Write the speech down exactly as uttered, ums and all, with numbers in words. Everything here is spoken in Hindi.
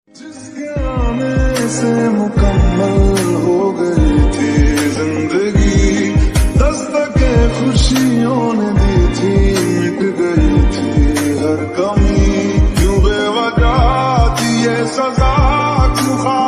जिसके आने से मुकम्मल हो गई थी जिंदगी, दस्तके खुशियों ने दी थी, मिट गई थी हर कमी। क्यों बेवजह थी ये सजा, क्यों